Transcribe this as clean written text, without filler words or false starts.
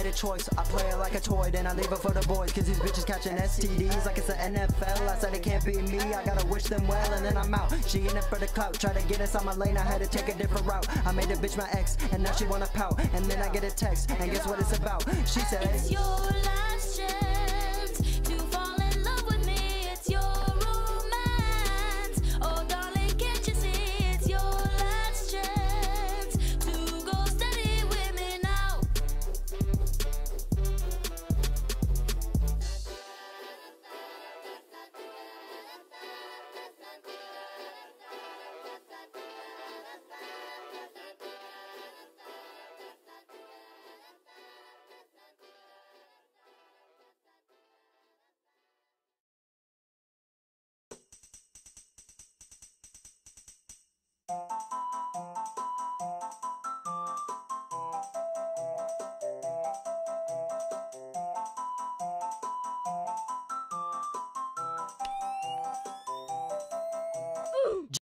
made a choice. I play it like a toy, then I leave it for the boys, cause these bitches catching STDs like it's the NFL. I said it can't be me, I gotta wish them well, and then I'm out. She in it for the clout, try to get inside my lane, I had to take a different route. I made a bitch my ex, and now she wanna pout. And then I get a text, and guess what it's about? She said, it's your life.